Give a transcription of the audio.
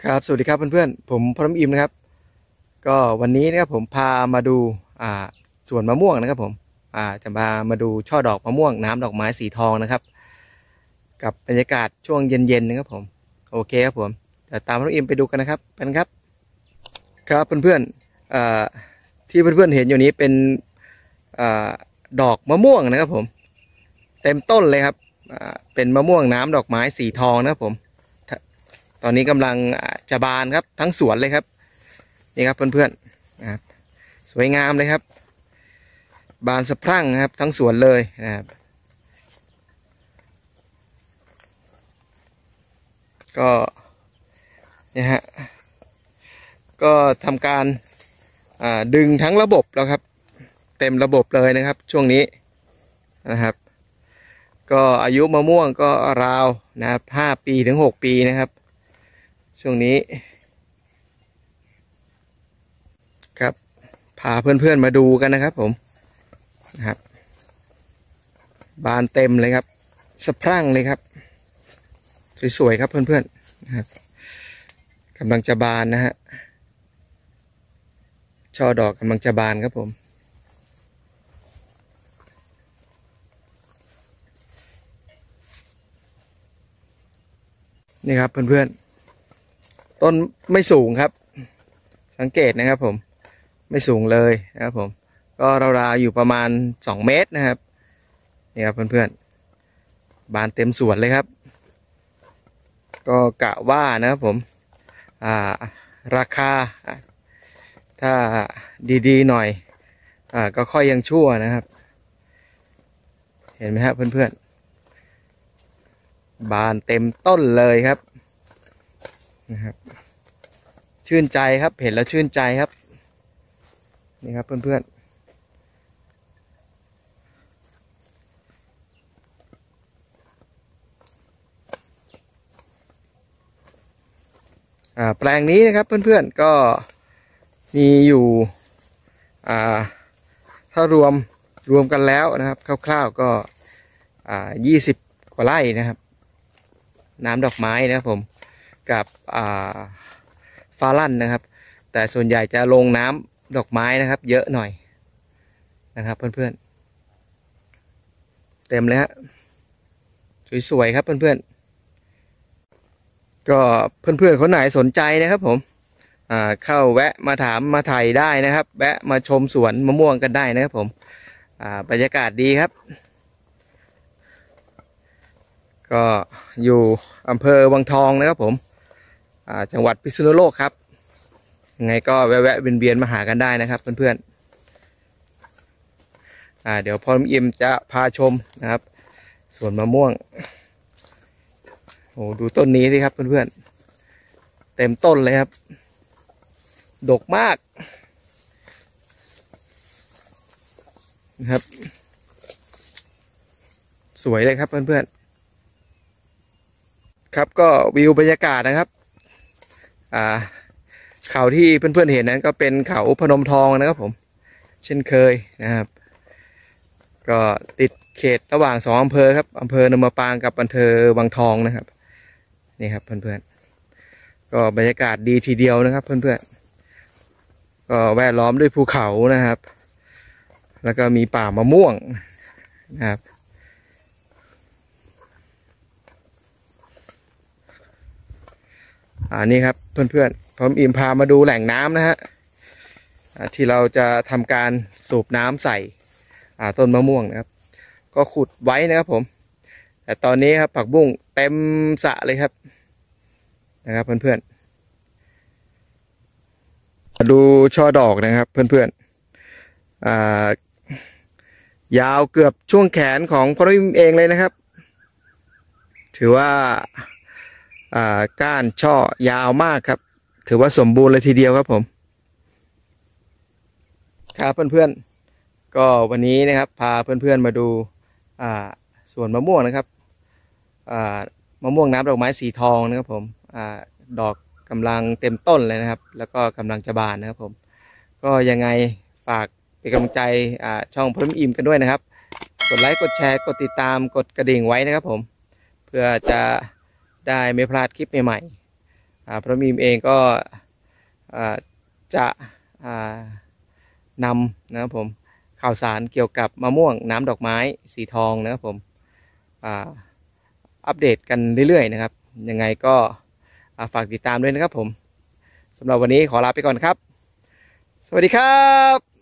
ครับสวัสดีครับเพื่อนๆผมพร้อมอิมนะครับก็วันนี้นะครับผมพามาดูสวนมะม่วงนะครับผมจะมาดูช่อดอกมะม่วงน้ำดอกไม้สีทองนะครับกับบรรยากาศช่วงเย็นๆนะครับผมโอเคครับผมเดี๋ยวตามพร้อมอิมไปดูกันนะครับเป็นครับครับเพื่อนๆที่เพื่อนๆเห็นอยู่นี้เป็นดอกมะม่วงนะครับผมเต็มต้นเลยครับเป็นมะม่วงน้ำดอกไม้สีทองนะครับผมตอนนี้กำลังจะบานครับทั้งสวนเลยครับนี่ครับเพื่อนๆนะครับสวยงามเลยครับบานสะพรั่งครับทั้งสวนเลยนะครับก็เนี่ยฮะก็ทำการดึงทั้งระบบแล้วครับเต็มระบบเลยนะครับช่วงนี้นะครับก็อายุมะม่วงก็ราวนะครับ5 ปีถึง 6 ปีนะครับช่วงนี้ครับพาเพื่อนๆมาดูกันนะครับผมนะครับบานเต็มเลยครับสะพรั่งเลยครับสวยๆครับเพื่อนๆนะครับกำลังจะบานนะฮะช่อดอกกำลังจะบานครับผมนี่ครับเพื่อนๆต้นไม่สูงครับสังเกตนะครับผมไม่สูงเลยนะครับผมก็ราวๆอยู่ประมาณ2 เมตรนะครับนี่ครับเพื่อนๆบานเต็มสวนเลยครับก็กะว่านะครับผมราคาถ้าดีๆหน่อยก็ค่อยยังชั่วนะครับเห็นไหมครับเพื่อนๆบานเต็มต้นเลยครับนะครับชื่นใจครับเห็นแล้วชื่นใจครับนี่ครับเพื่อนๆแปลงนี้นะครับเพื่อนๆก็มีอยู่ถ้ารวมกันแล้วนะครับคร่าวๆก็20 กว่าไร่นะครับน้ำดอกไม้นะครับผมกับฟาลั่นนะครับแต่ส่วนใหญ่จะลงน้ำดอกไม้นะครับเยอะหน่อยนะครับเพื่อนๆเต็มเลยฮะสวยๆครับเพื่อนๆก็เพื่อนๆคนไหนสนใจนะครับผมเข้าแวะมาถามมาถ่ายได้นะครับแวะมาชมสวนมะม่วงกันได้นะครับผมบรรยากาศดีครับก็อยู่อำเภอวังทองนะครับผมจังหวัดพิษณุโลกครับยังไงก็แวะเวียนมาหากันได้นะครับเพื่อนๆเดี๋ยวพออิมจะพาชมนะครับสวนมะม่วงโอ้ดูต้นนี้สิครับเพื่อนๆเต็มต้นเลยครับดกมากนะครับสวยเลยครับเพื่อนๆครับก็วิวบรรยากาศนะครับเขาที่เพื่อนๆเห็นนั้นก็เป็นเขาพนมทองนะครับผมเช่นเคยนะครับก็ติดเขตระหว่าง2 อำเภอครับอำเภอนมปางกับอำเภอวังทองนะครับนี่ครับเพื่อนๆก็บรรยากาศดีทีเดียวนะครับเพื่อนๆก็แวดล้อมด้วยภูเขานะครับแล้วก็มีป่ามะม่วงนะครับนี่ครับเพื่อนๆผมอิมพามาดูแหล่งน้ำนะฮะที่เราจะทำการสูบน้ำใส่ต้นมะม่วงนะครับก็ขุดไว้นะครับผมแต่ตอนนี้ครับผักบุ้งเต็มสระเลยครับนะครับเพื่อนๆมาดูช่อดอกนะครับเพื่อนๆยาวเกือบช่วงแขนของพอริมเองเลยนะครับถือว่าก้านช่อยาวมากครับถือว่าสมบูรณ์เลยทีเดียวครับผมครับเพื่อนๆก็วันนี้นะครับพาเพื่อนๆมาดูสวนมะม่วงนะครับมะม่วงน้ำดอกไม้สีทองนะครับผมดอกกำลังเต็มต้นเลยนะครับแล้วก็กำลังจะบานนะครับผมก็ยังไงฝากเป็นกำลังใจช่องพร้อมอิมกันด้วยนะครับกดไลค์กดแชร์กดติดตามกดกระดิ่งไว้นะครับผมเพื่อจะได้ไม่พลาดคลิปใหม่พระมีมเองก็อ่าจะนำนะครับผมข่าวสารเกี่ยวกับมะม่วงน้ำดอกไม้สีทองนะครับผมอัปเดตกันเรื่อยๆนะครับยังไงก็ฝากติดตามด้วยนะครับผมสำหรับวันนี้ขอลาไปก่อนครับสวัสดีครับ